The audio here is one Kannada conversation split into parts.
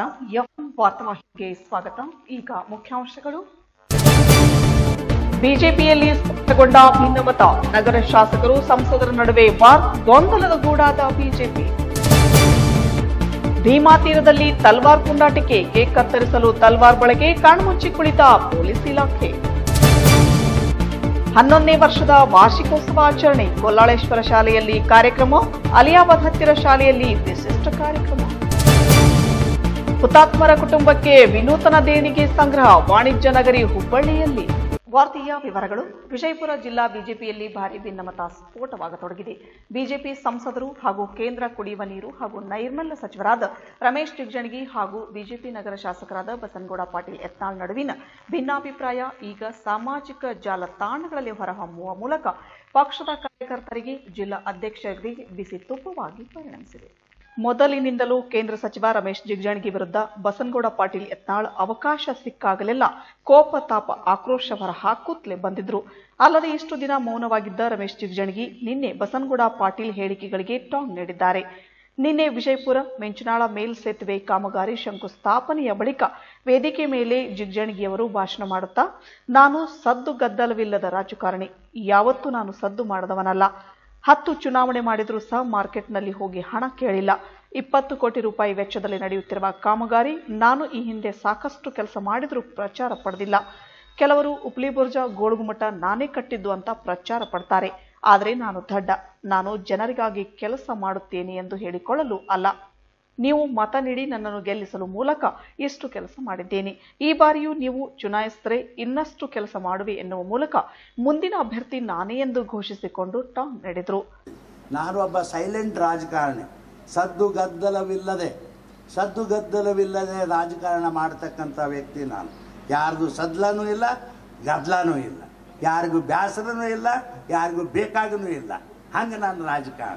ಎಫ್ಎಂ ವಾರ್ತಾವಾಹಿನಿಗೆ ಸ್ವಾಗತ. ಈಗ ಮುಖ್ಯಾಂಶಗಳು. ಬಿಜೆಪಿಯಲ್ಲಿ ಸ್ಫೋಟಗೊಂಡ ಭಿನ್ನಮತ, ನಗರ ಶಾಸಕರು ಸಂಸದರ ನಡುವೆ ವಾರ್, ಗೊಂದಲದ ಗೂಡಾದ ಬಿಜೆಪಿ. ಭೀಮಾ ತೀರದಲ್ಲಿ ತಲ್ವಾರ್ ಪುಂಡಾಟಿಕೆ, ಕೇಕ್ ಕತ್ತರಿಸಲು ತಲ್ವಾರ್ ಬಳಕೆ, ಕಣ್ಮುಚ್ಚಿ ಕುಳಿತ ಪೊಲೀಸ್ ಇಲಾಖೆ. 11ನೇ ವರ್ಷದ ವಾರ್ಷಿಕೋತ್ಸವ ಆಚರಣೆ, ಕೊಲ್ಲಾಳೇಶ್ವರ ಶಾಲೆಯಲ್ಲಿ ಕಾರ್ಯಕ್ರಮ, ಅಲಿಯಾಬಾದ್ ಹತ್ತಿರ ಶಾಲೆಯಲ್ಲಿ ವಿಶಿಷ್ಟ ಕಾರ್ಯಕ್ರಮ. ಹುತಾತ್ಮರ ಕುಟುಂಬಕ್ಕೆ ವಿನೂತನ ದೇಣಿಗೆ ಸಂಗ್ರಹ, ವಾಣಿಜ್ಯ ನಗರಿ ಹುಬ್ಬಳ್ಳಿಯಲ್ಲಿ. ವಾರ್ತೆಯ ವಿವರಗಳು. ವಿಜಯಪುರ ಜಿಲ್ಲಾ ಬಿಜೆಪಿಯಲ್ಲಿ ಭಾರೀ ಭಿನ್ನಮತ ಸ್ಫೋಟವಾಗತೊಡಗಿದೆ. ಬಿಜೆಪಿ ಸಂಸದರು ಹಾಗೂ ಕೇಂದ್ರ ಕುಡಿಯುವ ನೀರು ಹಾಗೂ ನೈರ್ಮಲ್ಯ ಸಚಿವರಾದ ರಮೇಶ್ ಜಿಗಜಿಣಗಿ ಹಾಗೂ ಬಿಜೆಪಿ ನಗರ ಶಾಸಕರಾದ ಬಸನಗೌಡ ಪಾಟೀಲ್ ಯತ್ನಾಳ್ ನಡುವಿನ ಭಿನ್ನಾಭಿಪ್ರಾಯ ಈಗ ಸಾಮಾಜಿಕ ಜಾಲತಾಣಗಳಲ್ಲಿ ಹೊರಹೊಮ್ಮುವ ಮೂಲಕ ಪಕ್ಷದ ಕಾರ್ಯಕರ್ತರಿಗೆ, ಜಿಲ್ಲಾ ಅಧ್ಯಕ್ಷರಿಗೆ ಬಿಸಿ ತುಪ್ಪವಾಗಿ ಪರಿಣಮಿಸಿದೆ. ಮೊದಲಿನಿಂದಲೂ ಕೇಂದ್ರ ಸಚಿವ ರಮೇಶ್ ಜಿಗಜಿಣಗಿ ವಿರುದ್ಧ ಬಸನಗೌಡ ಪಾಟೀಲ್ ಯತ್ನಾಳ್ ಅವಕಾಶ ಸಿಕ್ಕಾಗಲೆಲ್ಲ ಕೋಪ, ತಾಪ, ಆಕ್ರೋಶ ಹೊರಹಾಕುತ್ತಲೇ ಬಂದಿದ್ರು. ಅಲ್ಲದೆ ಇಷ್ಟು ದಿನ ಮೌನವಾಗಿದ್ದ ರಮೇಶ್ ಜಿಗಜಿಣಗಿ ನಿನ್ನೆ ಬಸನಗೌಡ ಪಾಟೀಲ್ ಹೇಳಿಕೆಗಳಿಗೆ ಟಾಂಗ್ ನೀಡಿದ್ದಾರೆ. ನಿನ್ನೆ ವಿಜಯಪುರ ಮೆಂಚನಾಳ ಮೇಲ್ಸೇತುವೆ ಕಾಮಗಾರಿ ಶಂಕುಸ್ಥಾಪನೆಯ ಬಳಿಕ ವೇದಿಕೆ ಮೇಲೆ ಜಿಗಜಿಣಗಿಯವರು ಭಾಷಣ ಮಾಡುತ್ತಾ, ನಾನು ಸದ್ದು ಗದ್ದಲವಿಲ್ಲದ ರಾಜಕಾರಣಿ, ಯಾವತ್ತೂ ನಾನು ಸದ್ದು ಮಾಡದವನಲ್ಲ, 10 ಚುನಾವಣೆ ಮಾಡಿದ್ರೂ ಸಹ ಮಾರ್ಕೆಟ್ನಲ್ಲಿ ಹೋಗಿ ಹಣ ಕೇಳಿಲ್ಲ, 20 ಕೋಟಿ ರೂಪಾಯಿ ವೆಚ್ಚದಲ್ಲಿ ನಡೆಯುತ್ತಿರುವ ಕಾಮಗಾರಿ, ನಾನು ಈ ಹಿಂದೆ ಸಾಕಷ್ಟು ಕೆಲಸ ಮಾಡಿದ್ರೂ ಪ್ರಚಾರ ಪಡೆದಿಲ್ಲ, ಕೆಲವರು ಉಪ್ಲಿ ಬುರ್ಜ, ಗೋಳುಗುಮಠ ನಾನೇ ಕಟ್ಟಿದ್ದು ಅಂತ ಪ್ರಚಾರ ಪಡ್ತಾರೆ, ಆದರೆ ನಾನು ದಡ್ಡ, ನಾನು ಜನರಿಗಾಗಿ ಕೆಲಸ ಮಾಡುತ್ತೇನೆ ಎಂದು ಹೇಳಿಕೊಳ್ಳಲು ಅಲ್ಲ, ನೀವು ಮತ ನೀಡಿ ನನ್ನನ್ನು ಗೆಲ್ಲಿಸಲು ಮೂಲಕ ಇಷ್ಟು ಕೆಲಸ ಮಾಡಿದ್ದೇನೆ, ಈ ಬಾರಿಯೂ ನೀವು ಚುನಾಯಿಸಿದರೆ ಇನ್ನಷ್ಟು ಕೆಲಸ ಮಾಡುವೆ ಎನ್ನುವ ಮೂಲಕ ಮುಂದಿನ ಅಭ್ಯರ್ಥಿ ನಾನೇ ಎಂದು ಘೋಷಿಸಿಕೊಂಡು ಟಾಂಗ್ ನೀಡಿದರು. ನಾನು ಒಬ್ಬ ಸೈಲೆಂಟ್ ರಾಜಕಾರಣಿ, ಸದ್ದು ಗದ್ದಲವಿಲ್ಲದೆ ರಾಜಕಾರಣ ಮಾಡತಕ್ಕಂಥ ವ್ಯಕ್ತಿ ನಾನು. ಯಾರಿಗೂ ಸದ್ಲನೂ ಇಲ್ಲ, ಗದ್ದಲನೂ ಇಲ್ಲ, ಯಾರಿಗೂ ಬೇಸರನೂ ಇಲ್ಲ, ಯಾರಿಗೂ ಬೇಕಾಗೂ ಇಲ್ಲ, ಹಂಗೆ ನಾನು ರಾಜಕಾರಣ.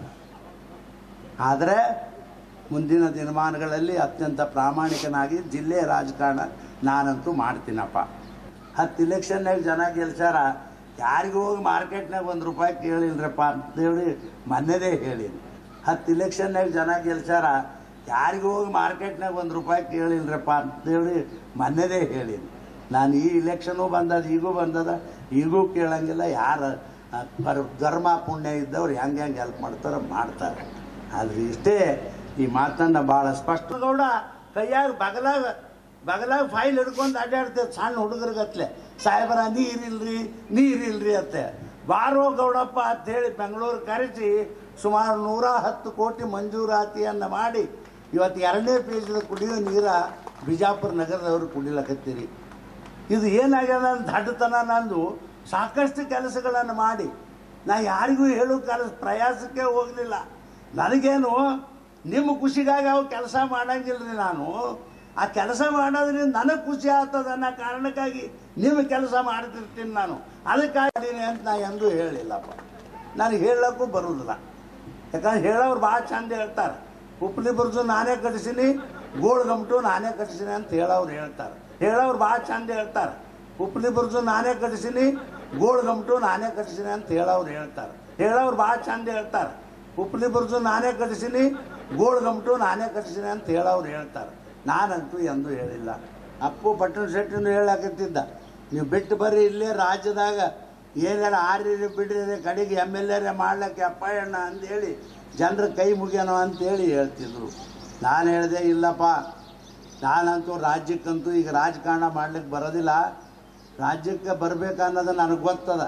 ಆದರೆ ಮುಂದಿನ ದಿನಮಾನಗಳಲ್ಲಿ ಅತ್ಯಂತ ಪ್ರಾಮಾಣಿಕನಾಗಿ ಜಿಲ್ಲೆಯ ರಾಜಕಾರಣ ನಾನಂತೂ ಮಾಡ್ತೀನಪ್ಪ. 10 ಇಲೆಕ್ಷನ್ನಾಗ ಜನ ಗೆಲ್ಸಾರ, ಯಾರಿಗೂ ಹೋಗಿ ಮಾರ್ಕೆಟ್ನಾಗ ₹1 ಕೇಳಿಲ್ರಪ್ಪ ಅಂತೇಳಿ ಮೊನ್ನೆದೇ ಹೇಳೀನಿ. 10 ಇಲೆಕ್ಷನ್ನಾಗ ಜನ ಗೆಲ್ಸಾರ, ಯಾರಿಗೂ ಹೋಗಿ ಮಾರ್ಕೆಟ್ನಾಗ ₹1 ಕೇಳಿಲ್ರಪ್ಪ ಅಂತೇಳಿ ಮೊನ್ನೆದೇ ಹೇಳೀನಿ. ನಾನು ಈ ಇಲೆಕ್ಷನು ಬಂದದ, ಈಗೂ ಕೇಳಂಗಿಲ್ಲ. ಯಾರು ಧರ್ಮ ಪುಣ್ಯ ಇದ್ದವ್ರು ಹೆಂಗೆ ಹೆಲ್ಪ್ ಮಾಡ್ತಾರೋ ಮಾಡ್ತಾರೆ. ಆದರೆ ಇಷ್ಟೇ, ಈ ಮಾತನ್ನು ಭಾಳ ಸ್ಪಷ್ಟ. ಗೌಡ ಕೈಯಾಗ ಬಗಲಾಗ ಫೈಲ್ ಹಿಡ್ಕೊಂಡು ಅಡ್ಡಾಡ್ತೇವೆ ಸಣ್ಣ ಹುಡುಗರಿಗತ್ಲೆ, ಸಾಹೇಬರ ನೀರಿಲ್ರಿ ಅತ್ತೆ, ಬಾರೋ ಗೌಡಪ್ಪ ಅಂತೇಳಿ ಬೆಂಗಳೂರು ಕರೆಸಿ ಸುಮಾರು 110 ಕೋಟಿ ಮಂಜೂರಾತಿಯನ್ನು ಮಾಡಿ ಇವತ್ತು 2ನೇ ಪೇಜದ ಕುಡಿಯೋ ನೀರ ಬಿಜಾಪುರ ನಗರದವರು ಕುಡಿಲಕತ್ತೀರಿ. ಇದು ಏನಾಗ್ಯದ ದಡ್ಡತನ. ನಂದು ಸಾಕಷ್ಟು ಕೆಲಸಗಳನ್ನು ಮಾಡಿ ನಾ ಯಾರಿಗೂ ಹೇಳೋ ಪ್ರಯಾಸಕ್ಕೆ ಹೋಗಲಿಲ್ಲ. ನನಗೇನು ನಿಮ್ಮ ಖುಷಿಗಾಗಿ ಅವು ಕೆಲಸ ಮಾಡಂಗಿಲ್ರಿ. ನಾನು ಆ ಕೆಲಸ ಮಾಡೋದ್ರಿಂದ ನನಗೆ ಖುಷಿ ಆಗ್ತದೆ ಅನ್ನೋ ಕಾರಣಕ್ಕಾಗಿ ನಿಮ್ಮ ಕೆಲಸ ಮಾಡ್ತಿರ್ತೀನಿ. ನಾನು ಅದಕ್ಕಾಗಿ ಅಂತ ನಾ ಎಂದೂ ಹೇಳಿಲ್ಲಪ್ಪ. ನನಗೆ ಹೇಳೋಕ್ಕೂ ಬರೋದಿಲ್ಲ. ಯಾಕಂದ್ರೆ ಹೇಳೋರು ಭಾಳ ಚಂದ ಹೇಳ್ತಾರೆ. ಉಪ್ಲಿ ಬುರ್ಜು ನಾನೇ ಕಟ್ಟಿಸೀನಿ, ಗೋಳುಗಮಟು ನಾನೇ ಕಟ್ಟಿಸೀನಿ ಅಂತ ಹೇಳೋರು ಭಾಳ ಚಂದ ಹೇಳ್ತಾರೆ. ಉಪ್ಲಿ ಬುರ್ಜು ನಾನೇ ಕಟ್ಟಿಸೀನಿ, ಗೋಳುಗಮಟು ನಾನೇ ಕಟ್ಟಿಸೀನಿ ಅಂತ ಹೇಳೋರು ಭಾಳ ಚಂದ ಹೇಳ್ತಾರೆ. ಉಪ್ಲಿ ಬುರ್ಜು ನಾನೇ ಕಟ್ಟಿಸೀನಿ, ಗೋಳುಗಮಟು ನಾನೇ ಕಟ್ಟಿಸೀನಿ ಅಂತ ಹೇಳ್ತಾರೆ. ನಾನಂತೂ ಎಂದೂ ಹೇಳಿಲ್ಲ. ಅಪ್ಪು ಪಟ್ಟಣ ಶೆಟ್ಟಿನೂ ಹೇಳಕತ್ತಿದ್ದ, ನೀವು ಬಿಟ್ಟು ಬರ್ರಿ, ಇಲ್ಲೇ ರಾಜ್ಯದಾಗ ಏನಾರ ಆರ್ರಿ ಬಿಡ್ರಿ, ಕಡೆಗೆ MLA ಮಾಡ್ಲಿಕ್ಕೆ ಅಪ್ಪಯ್ಯಣ್ಣ ಅಂದೇಳಿ ಜನರ ಕೈ ಮುಗಿಯೋಣ ಅಂತೇಳಿ ಹೇಳ್ತಿದ್ರು. ನಾನು ಹೇಳಿದೆ, ಇಲ್ಲಪ್ಪ, ನಾನಂತೂ ರಾಜ್ಯಕ್ಕಂತೂ ಈಗ ರಾಜಕಾರಣ ಮಾಡ್ಲಿಕ್ಕೆ ಬರೋದಿಲ್ಲ. ರಾಜ್ಯಕ್ಕೆ ಬರಬೇಕನ್ನೋದು ನನಗೆ ಗೊತ್ತದ.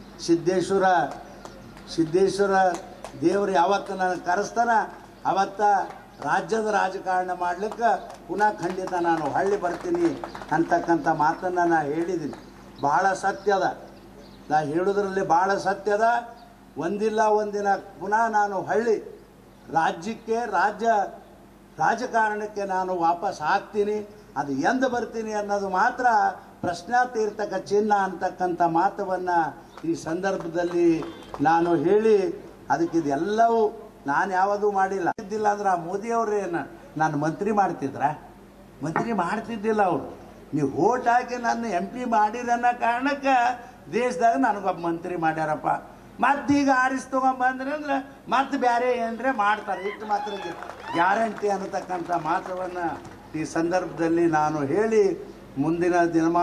ಸಿದ್ದೇಶ್ವರ ದೇವರು ಯಾವತ್ತು ನನಗೆ ಕರೆಸ್ತಾನ ಅವತ್ತ ರಾಜ್ಯದ ರಾಜಕಾರಣ ಮಾಡಲಿಕ್ಕೆ ಪುನಃ ಖಂಡಿತ ನಾನು ಹೊಳ್ಳಿ ಬರ್ತೀನಿ ಅಂತಕ್ಕಂಥ ಮಾತನ್ನು ನಾನು ಹೇಳಿದ್ದೀನಿ. ಭಾಳ ಸತ್ಯದ, ನಾ ಹೇಳೋದ್ರಲ್ಲಿ ಭಾಳ ಸತ್ಯದ. ಒಂದಿಲ್ಲ ಒಂದಿನ ಪುನಃ ನಾನು ಹೊಳ್ಳಿ ರಾಜಕಾರಣಕ್ಕೆ ನಾನು ವಾಪಸ್ ಆಗ್ತೀನಿ. ಅದು ಎಂದು ಬರ್ತೀನಿ ಅನ್ನೋದು ಮಾತ್ರ ಪ್ರಶ್ನಾತೀರ್ಥಕ ಚಿಹ್ನ ಅಂತಕ್ಕಂಥ ಮಾತವನ್ನು ಈ ಸಂದರ್ಭದಲ್ಲಿ ನಾನು ಹೇಳಿ, ಅದಕ್ಕಿದೆಲ್ಲವೂ ನಾನು ಯಾವುದೂ ಮಾಡಿಲ್ಲ. ಇದ್ದಿಲ್ಲ ಅಂದ್ರೆ ಆ ಮೋದಿಯವ್ರೇನು ನಾನು ಮಂತ್ರಿ ಮಾಡ್ತಿದ್ದಿಲ್ಲ. ಅವರು ನೀವು ಓಟ್ ಹಾಕಿ ನನ್ನ MP ಮಾಡಿರನ್ನೋ ಕಾರಣಕ್ಕೆ ದೇಶದಾಗ ನನಗೊಬ್ಬ ಮಂತ್ರಿ ಮಾಡ್ಯಾರಪ್ಪ. ಮತ್ತೀಗ ಆರಿಸಿ ತೊಗೊಂಬಂದ್ರೆ ಅಂದ್ರೆ ಮತ್ತೆ ಬೇರೆ ಏನರೆ ಮಾಡ್ತಾರೆ. ಇಷ್ಟು ಮಾತ್ರ ಗ್ಯಾರಂಟಿ ಅನ್ನತಕ್ಕಂಥ ಮಾತವನ್ನು ಈ ಸಂದರ್ಭದಲ್ಲಿ ನಾನು ಹೇಳಿ ಮುಂದಿನ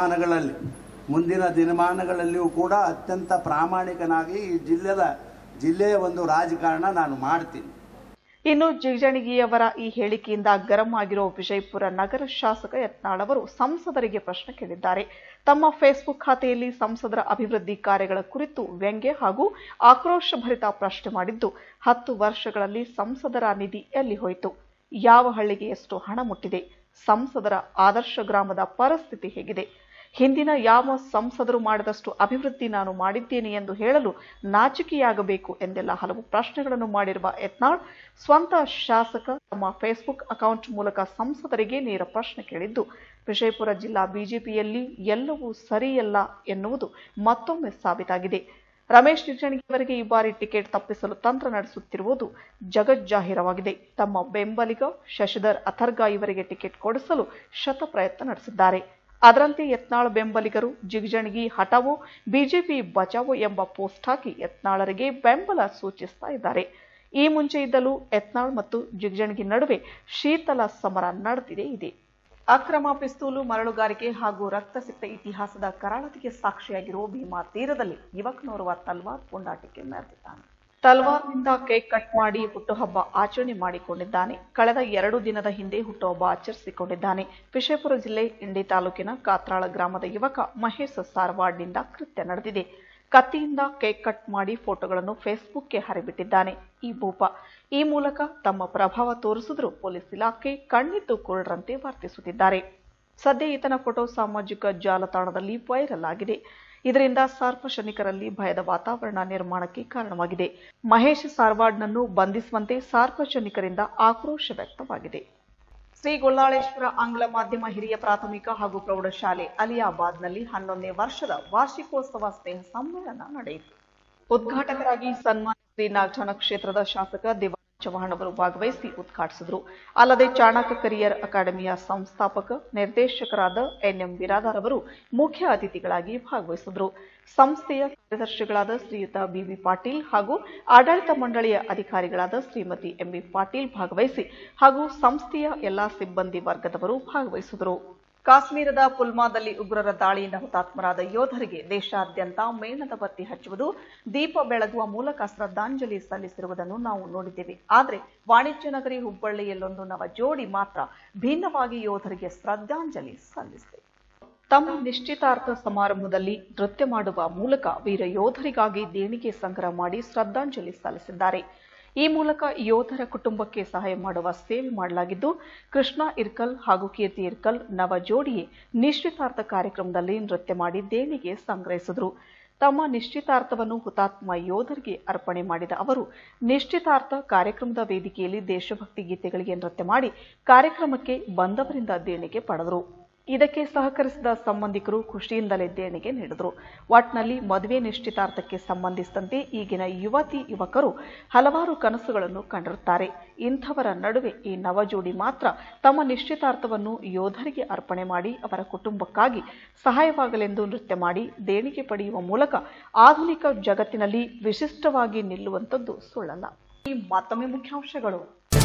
ದಿನಮಾನಗಳಲ್ಲಿಯೂ ಕೂಡ ಅತ್ಯಂತ ಪ್ರಾಮಾಣಿಕನಾಗಿ ಈ ಜಿಲ್ಲೆಯ ಒಂದು ರಾಜಕಾರಣ ನಾನು ಮಾಡ್ತೀನಿ. ಇನ್ನು ಜಿಗಜಿಣಗಿಯವರ ಈ ಹೇಳಿಕೆಯಿಂದ ಗರಂ ಆಗಿರೋ ವಿಜಯಪುರ ನಗರ ಶಾಸಕ ಯತ್ನಾಳ್ ಅವರು ಸಂಸದರಿಗೆ ಪ್ರಶ್ನೆ ಕೇಳಿದ್ದಾರೆ. ತಮ್ಮ ಫೇಸ್ಬುಕ್ ಖಾತೆಯಲ್ಲಿ ಸಂಸದರ ಅಭಿವೃದ್ಧಿ ಕಾರ್ಯಗಳ ಕುರಿತು ವ್ಯಂಗ್ಯ ಹಾಗೂ ಆಕ್ರೋಶಭರಿತ ಪ್ರಶ್ನೆ ಮಾಡಿದ್ದು, 10 ವರ್ಷಗಳಲ್ಲಿ ಸಂಸದರ ನಿಧಿ ಎಲ್ಲಿ ಹೋಯಿತು? ಯಾವ ಹಳ್ಳಿಗೆ ಎಷ್ಟು ಹಣ ಮುಟ್ಟಿದೆ? ಸಂಸದರ ಆದರ್ಶ ಗ್ರಾಮದ ಪರಿಸ್ಥಿತಿ ಹೇಗಿದೆ? ಹಿಂದಿನ ಯಾವ ಸಂಸದರು ಮಾಡಿದಷ್ಟು ಅಭಿವೃದ್ಧಿ ನಾನು ಮಾಡಿದ್ದೇನೆ ಎಂದು ಹೇಳಲು ನಾಚಿಕೆಯಾಗಬೇಕು ಎಂದೆಲ್ಲ ಹಲವು ಪ್ರಶ್ನೆಗಳನ್ನು ಮಾಡಿರುವ ಯತ್ನಾಳ್ ಸ್ವಂತ ಶಾಸಕ ತಮ್ಮ ಫೇಸ್ಬುಕ್ ಅಕೌಂಟ್ ಮೂಲಕ ಸಂಸದರಿಗೆ ನೇರ ಪ್ರಶ್ನೆ ಕೇಳಿದ್ದು, ವಿಜಯಪುರ ಜಿಲ್ಲಾ ಬಿಜೆಪಿಯಲ್ಲಿ ಎಲ್ಲವೂ ಸರಿಯಲ್ಲ ಎನ್ನುವುದು ಮತ್ತೊಮ್ಮೆ ಸಾಬೀತಾಗಿದೆ. ರಮೇಶ್ ಜಿಗಜಿಣಗಿಯವರಿಗೆ ಈ ಬಾರಿ ಟಿಕೆಟ್ ತಪ್ಪಿಸಲು ತಂತ್ರ ನಡೆಸುತ್ತಿರುವುದು ಜಗಜ್ಜಾಹೀರವಾಗಿದೆ. ತಮ್ಮ ಬೆಂಬಲಿಗ ಶಶಿಧರ್ ಅಥರ್ಗಾ ಇವರಿಗೆ ಟಿಕೆಟ್ ಕೊಡಿಸಲು ಶತಪ್ರಯತ್ನ ನಡೆಸಿದ್ದಾರೆ. ಅದರಂತೆ ಯತ್ನಾಳ್ ಬೆಂಬಲಿಗರು ಜಿಗಜಿಣಗಿ ಹಠಾವೋ ಬಿಜೆಪಿ ಬಚಾವೋ ಎಂಬ ಪೋಸ್ಟ್ ಹಾಕಿ ಯತ್ನಾಳರಿಗೆ ಬೆಂಬಲ ಸೂಚಿಸ್ತಾ ಇದ್ದಾರೆ. ಈ ಮುಂಚೆ ಇದ್ದಲೂ ಯತ್ನಾಳ್ ಮತ್ತು ಜಿಗಜಿಣಗಿ ನಡುವೆ ಶೀತಲ ಸಮರ ನಡೆದಿದೆ ಇದೆ. ಅಕ್ರಮ ಪಿಸ್ತೂಲು ಮರಳುಗಾರಿಕೆ ಹಾಗೂ ರಕ್ತಸಿಕ್ತ ಇತಿಹಾಸದ ಕರಾಳತೆಗೆ ಸಾಕ್ಷಿಯಾಗಿರುವ ಭೀಮಾ ತೀರದಲ್ಲಿ ಯುವಕನೋರ್ವ ತಲ್ವಾರ್ ಪುಂಡಾಟಿಕೆ ಮೆರೆದಿದ್ದಾನೆ. ತಲ್ವಾರ್ನಿಂದ ಕೇಕ್ ಕಟ್ ಮಾಡಿ ಹುಟ್ಟುಹಬ್ಬ ಆಚರಣೆ ಮಾಡಿಕೊಂಡಿದ್ದಾನೆ. ಕಳೆದ 2 ದಿನದ ಹಿಂದೆ ಹುಟ್ಟುಹಬ್ಬ ಆಚರಿಸಿಕೊಂಡಿದ್ದಾನೆ. ವಿಜಯಪುರ ಜಿಲ್ಲೆ ಇಂಡಿ ತಾಲೂಕಿನ ಕಾತ್ರಾಳ ಗ್ರಾಮದ ಯುವಕ ಮಹೇಶ್ ಸಾರವಾಡ್ನಿಂದ ಕೃತ್ಯ ನಡೆದಿದೆ. ಕತ್ತಿಯಿಂದ ಕೇಕ್ ಕಟ್ ಮಾಡಿ ಫೋಟೋಗಳನ್ನು ಫೇಸ್ಬುಕ್ಗೆ ಹರಿಬಿಟ್ಟಿದ್ದಾನೆ ಈ ಭೂಪ. ಈ ಮೂಲಕ ತಮ್ಮ ಪ್ರಭಾವ ತೋರಿಸಿದ್ರು ಪೊಲೀಸ್ ಇಲಾಖೆ ಕಣ್ಣಿದ್ದು ಕುರುಡರಂತೆ ವರ್ತಿಸುತ್ತಿದ್ದಾರೆ. ಸದ್ಯ ಈತನ ಫೋಟೋ ಸಾಮಾಜಿಕ ಜಾಲತಾಣದಲ್ಲಿ ವೈರಲ್ ಆಗಿದೆ. ಇದರಿಂದ ಸಾರ್ವಜನಿಕರಲ್ಲಿ ಭಯದ ವಾತಾವರಣ ನಿರ್ಮಾಣಕ್ಕೆ ಕಾರಣವಾಗಿದೆ. ಮಹೇಶ್ ಸಾರವಾಡ್ನನ್ನು ಬಂಧಿಸುವಂತೆ ಸಾರ್ವಜನಿಕರಿಂದ ಆಕ್ರೋಶ ವ್ಯಕ್ತವಾಗಿದೆ. ಶ್ರೀ ಗೊಲ್ಲಾಳೇಶ್ವರ ಆಂಗ್ಲ ಮಾಧ್ಯಮ ಹಿರಿಯ ಪ್ರಾಥಮಿಕ ಹಾಗೂ ಪ್ರೌಢಶಾಲೆ ಅಲಿಯಾಬಾದ್ನಲ್ಲಿ 11ನೇ ವರ್ಷದ ವಾರ್ಷಿಕೋತ್ಸವ ಸ್ನೇಹ ಸಮ್ಮೇಳನ ನಡೆಯಿತು. ಉದ್ಘಾಟಕರಾಗಿ ಸನ್ಮಾನ್ಯ ಶ್ರೀ ನಾಗಠಾಣ ಕ್ಷೇತ್ರದ ಶಾಸಕ ದೇವಾನಂದ ಚವ್ಹಾಣ್ ಅವರು ಭಾಗವಹಿಸಿ ಉದ್ಘಾಟಿಸಿದರು. ಅಲ್ಲದೆ ಚಾಣಕ್ಯ ಕರಿಯರ್ ಅಕಾಡೆಮಿಯ ಸಂಸ್ಥಾಪಕ ನಿರ್ದೇಶಕರಾದ ಎನ್ಎಂ ಬಿರಾದಾರ್ ಅವರು ಮುಖ್ಯ ಅತಿಥಿಗಳಾಗಿ ಭಾಗವಹಿಸಿದರು. ಸಂಸ್ಥೆಯ ಕಾರ್ಯದರ್ಶಿಗಳಾದ ಶ್ರೀಯುತ ಬಿಬಿ ಪಾಟೀಲ್ ಹಾಗೂ ಆಡಳಿತ ಮಂಡಳಿಯ ಅಧಿಕಾರಿಗಳಾದ ಶ್ರೀಮತಿ ಎಂಬಿ ಪಾಟೀಲ್ ಭಾಗವಹಿಸಿ ಹಾಗೂ ಸಂಸ್ಥೆಯ ಎಲ್ಲಾ ಸಿಬ್ಬಂದಿ ವರ್ಗದವರು ಭಾಗವಹಿಸಿದರು. ಕಾಶ್ಮೀರದ ಪುಲ್ವಾಮಾದಲ್ಲಿ ಉಗ್ರರ ದಾಳಿಯಿಂದ ಹುತಾತ್ಮರಾದ ಯೋಧರಿಗೆ ದೇಶಾದ್ಯಂತ ಮೇಣದ ಬತ್ತಿ ಹಚ್ಚುವುದು, ದೀಪ ಬೆಳಗುವ ಮೂಲಕ ಶ್ರದ್ಧಾಂಜಲಿ ಸಲ್ಲಿಸಿರುವುದನ್ನು ನಾವು ನೋಡಿದ್ದೇವೆ. ಆದರೆ ವಾಣಿಜ್ಯ ನಗರಿ ಹುಬ್ಬಳ್ಳಿಯಲ್ಲೊಂದು ನವ ಜೋಡಿ ಮಾತ್ರ ಭಿನ್ನವಾಗಿ ಯೋಧರಿಗೆ ಶ್ರದ್ಧಾಂಜಲಿ ಸಲ್ಲಿಸಿದೆ. ತಮ್ಮ ನಿಶ್ಚಿತಾರ್ಥ ಸಮಾರಂಭದಲ್ಲಿ ನೃತ್ಯ ಮಾಡುವ ಮೂಲಕ ವೀರ ಯೋಧರಿಗಾಗಿ ದೇಣಿಗೆ ಸಂಗ್ರಹ ಮಾಡಿ ಶ್ರದ್ಧಾಂಜಲಿ ಸಲ್ಲಿಸಿದ್ದಾರೆ. ಈ ಮೂಲಕ ಯೋಧರ ಕುಟುಂಬಕ್ಕೆ ಸಹಾಯ ಮಾಡುವ ಸೇವೆ ಮಾಡಲಾಗಿದ್ದು, ಕೃಷ್ಣ ಇರ್ಕಲ್ ಹಾಗೂ ಕೀರ್ತಿ ಇರ್ಕಲ್ ನವ ಜೋಡಿಯೇ ನಿಶ್ಚಿತಾರ್ಥ ಕಾರ್ಯಕ್ರಮದಲ್ಲಿ ನೃತ್ಯ ಮಾಡಿ ದೇಣಿಗೆ ಸಂಗ್ರಹಿಸಿದರು. ತಮ್ಮ ನಿಶ್ಚಿತಾರ್ಥವನ್ನು ಹುತಾತ್ಮ ಯೋಧರಿಗೆ ಅರ್ಪಣೆ ಮಾಡಿದ ಅವರು ನಿಶ್ಚಿತಾರ್ಥ ಕಾರ್ಯಕ್ರಮದ ವೇದಿಕೆಯಲ್ಲಿ ದೇಶಭಕ್ತಿ ಗೀತೆಗಳಿಗೆ ನೃತ್ಯ ಮಾಡಿ ಕಾರ್ಯಕ್ರಮಕ್ಕೆ ಬಂದವರಿಂದ ದೇಣಿಗೆ ಪಡೆದರು. ಇದಕ್ಕೆ ಸಹಕರಿಸಿದ ಸಂಬಂಧಿಕರು ಖುಷಿಯಿಂದಲೇ ದೇಣಿಗೆ ನೀಡಿದರು. ಒಟ್ನಲ್ಲಿ ಮದುವೆ ನಿಶ್ಚಿತಾರ್ಥಕ್ಕೆ ಸಂಬಂಧಿಸಿದಂತೆ ಈಗಿನ ಯುವತಿ ಯುವಕರು ಹಲವಾರು ಕನಸುಗಳನ್ನು ಕಂಡಿರುತ್ತಾರೆ. ಇಂಥವರ ನಡುವೆ ಈ ನವ ಜೋಡಿ ಮಾತ್ರ ತಮ್ಮ ನಿಶ್ಚಿತಾರ್ಥವನ್ನು ಯೋಧರಿಗೆ ಅರ್ಪಣೆ ಮಾಡಿ ಅವರ ಕುಟುಂಬಕ್ಕಾಗಿ ಸಹಾಯವಾಗಲೆಂದು ನೃತ್ಯ ಮಾಡಿ ದೇಣಿಗೆ ಪಡೆಯುವ ಮೂಲಕ ಆಧುನಿಕ ಜಗತ್ತಿನಲ್ಲಿ ವಿಶಿಷ್ಟವಾಗಿ ನಿಲ್ಲುವಂಥದ್ದು ಸುಳ್ಳಲ್ಲ. ಈ ಮತ್ತೊಮ್ಮೆ ಮುಖ್ಯಾಂಶಗಳು.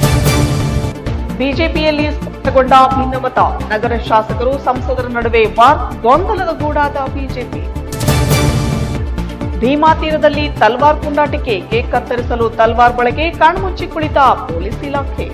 ಬಿಜೆಪಿಯಲ್ಲಿ ಸ್ಪಷ್ಟಗೊಂಡ ಭಿನ್ನಮತ, ನಗರ ಶಾಸಕರು ಸಂಸದರ ನಡುವೆ ವಾರ್, ಗೊಂದಲದ ಗೂಡಾದ ಬಿಜೆಪಿ. ಭೀಮಾ ತೀರದಲ್ಲಿ ತಲ್ವಾರ್ ಪುಂಡಾಟಿಕೆ, ಕೇಕ್ ಕತ್ತರಿಸಲು ತಲ್ವಾರ್ ಬಳಕೆ, ಕಣ್ಮುಚ್ಚಿ ಕುಳಿತ ಪೊಲೀಸ್ ಇಲಾಖೆ.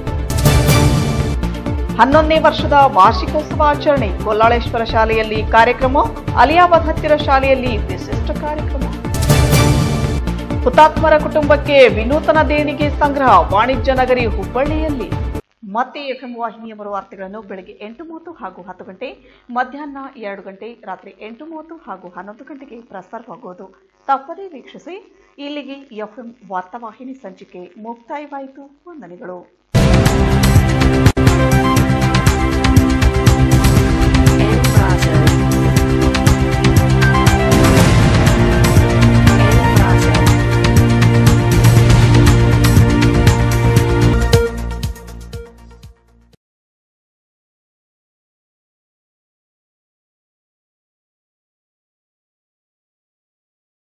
11ನೇ ವರ್ಷದ ವಾರ್ಷಿಕೋತ್ಸವ ಆಚರಣೆ, ಗೊಲ್ಲಾಳೇಶ್ವರ ಶಾಲೆಯಲ್ಲಿ ಕಾರ್ಯಕ್ರಮ, ಅಲಿಯಾಬಾದ್ ಹತ್ತಿರ ಶಾಲೆಯಲ್ಲಿ ವಿಶಿಷ್ಟ ಕಾರ್ಯಕ್ರಮ. ಹುತಾತ್ಮರ ಕುಟುಂಬಕ್ಕೆ ವಿನೂತನ ದೇಣಿಗೆ ಸಂಗ್ರಹ, ವಾಣಿಜ್ಯ ನಗರಿ ಹುಬ್ಬಳ್ಳಿಯಲ್ಲಿ. ಮತ್ತೆ ಎಫ್ಎಂ ವಾಹಿನಿಯ ಮರು ವಾರ್ತೆಗಳನ್ನು ಬೆಳಗ್ಗೆ 8:30 ಹಾಗೂ 10 ಗಂಟೆ, ಮಧ್ಯಾಹ್ನ 2 ಗಂಟೆ, ರಾತ್ರಿ 8:30 ಹಾಗೂ 11 ಗಂಟೆಗೆ ಪ್ರಸಾರವಾಗುವುದು. ತಪ್ಪದೇ ವೀಕ್ಷಿಸಿ. ಇಲ್ಲಿಗೆ ಎಫ್ಎಂ ವಾರ್ತಾವಾಹಿನಿ ಸಂಚಿಕೆ ಮುಕ್ತಾಯವಾಯಿತು. ವಂದನೆಗಳು.